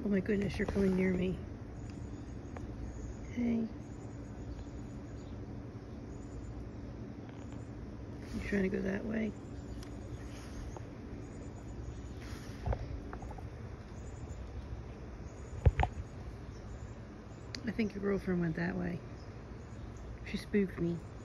my goodness, you're coming near me. Hey. You trying to go that way? I think your girlfriend went that way. She spooked me.